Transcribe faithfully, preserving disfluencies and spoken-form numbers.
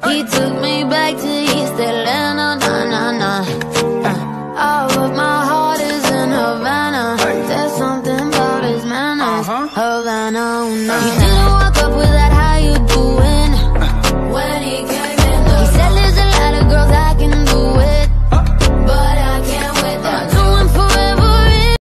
He took me back to East Atlanta, nah, nah, nah. Uh, oh, but my heart is in Havana. There's something about his manners, Havana, oh, nah.